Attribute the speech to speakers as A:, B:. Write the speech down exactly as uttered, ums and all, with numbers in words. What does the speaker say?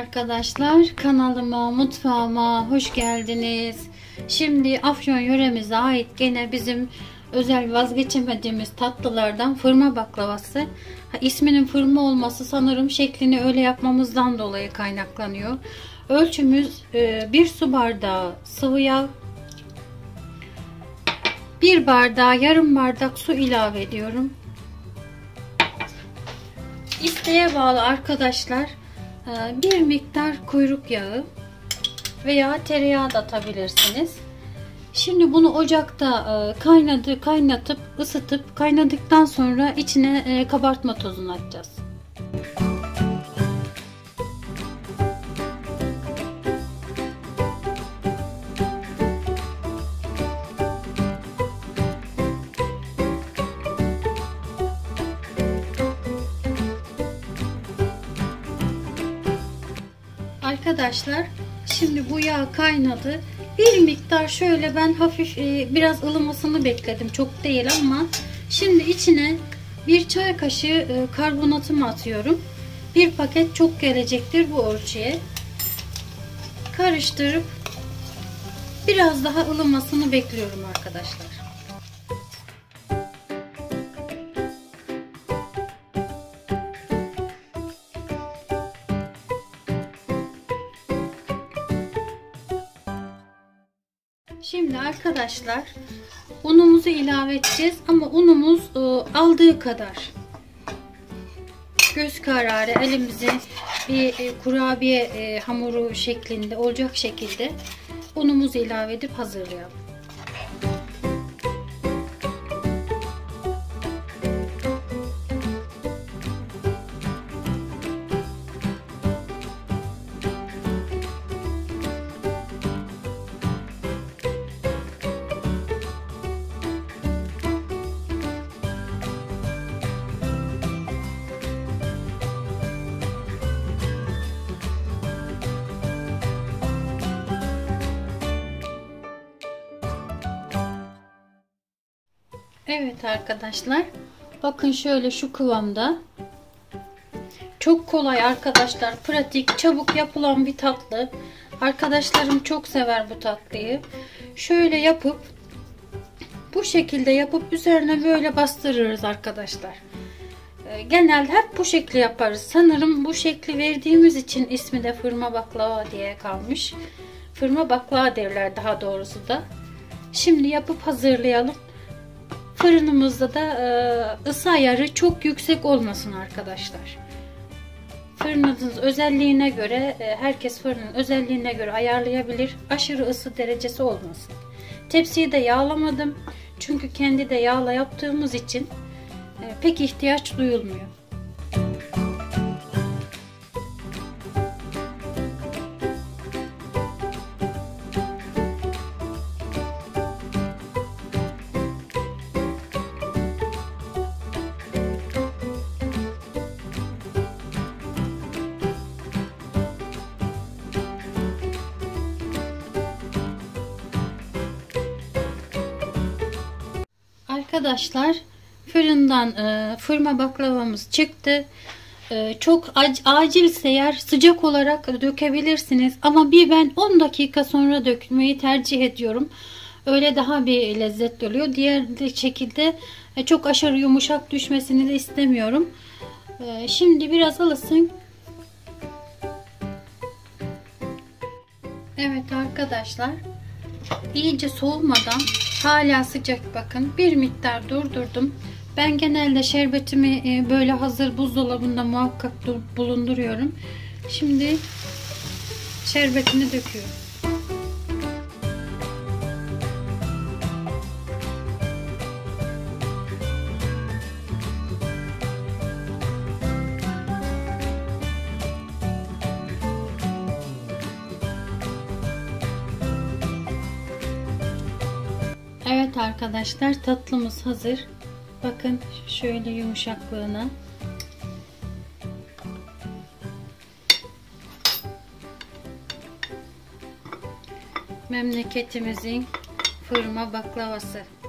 A: Arkadaşlar, kanalıma, mutfağıma hoş geldiniz. Şimdi Afyon yöremize ait gene bizim özel vazgeçemediğimiz tatlılardan fırma baklavası. Ha, isminin fırma olması sanırım şeklini öyle yapmamızdan dolayı kaynaklanıyor. Ölçümüz e, bir su bardağı sıvı yağ, bir bardağı yarım bardak su ilave ediyorum. İsteğe bağlı arkadaşlar. Bir miktar kuyruk yağı veya tereyağı da atabilirsiniz. Şimdi bunu ocakta kaynadı, kaynatıp ısıtıp kaynadıktan sonra içine kabartma tozunu atacağız. Arkadaşlar, şimdi bu yağ kaynadı. Bir miktar şöyle ben hafif e, biraz ılımasını bekledim. Çok değil ama şimdi içine bir çay kaşığı e, karbonatımı atıyorum. Bir paket çok gelecektir bu ölçüye. Karıştırıp biraz daha ılımasını bekliyorum arkadaşlar. Şimdi arkadaşlar unumuzu ilave edeceğiz ama unumuz e, aldığı kadar, göz kararı elimize bir e, kurabiye e, hamuru şeklinde olacak şekilde unumuzu ilave edip hazırlayalım. Evet arkadaşlar, bakın şöyle şu kıvamda. Çok kolay arkadaşlar, pratik, çabuk yapılan bir tatlı. Arkadaşlarım çok sever bu tatlıyı. Şöyle yapıp bu şekilde yapıp üzerine böyle bastırırız arkadaşlar. Genelde hep bu şekli yaparız. Sanırım bu şekli verdiğimiz için ismi de fırma baklava diye kalmış. Fırma baklava derler daha doğrusu da. Şimdi yapıp hazırlayalım. Fırınımızda da ısı ayarı çok yüksek olmasın arkadaşlar. Fırınınız özelliğine göre, herkes fırının özelliğine göre ayarlayabilir. Aşırı ısı derecesi olmasın. Tepsiyi de yağlamadım. Çünkü kendi de yağla yaptığımız için pek ihtiyaç duyulmuyor. Arkadaşlar, fırından e, fırma baklavamız çıktı. E, çok acilse eğer sıcak olarak dökebilirsiniz. Ama bir ben on dakika sonra dökmeyi tercih ediyorum. Öyle daha bir lezzetli oluyor. Diğer şekilde e, çok aşırı yumuşak düşmesini de istemiyorum. E, şimdi biraz ılısın. Evet arkadaşlar, iyice soğumadan hala sıcak, bakın bir miktar durdurdum. Ben genelde şerbetimi böyle hazır buzdolabında muhakkak bulunduruyorum. Şimdi şerbetini döküyorum. Evet arkadaşlar, tatlımız hazır. Bakın şöyle yumuşaklığına. Memleketimizin fırma baklavası.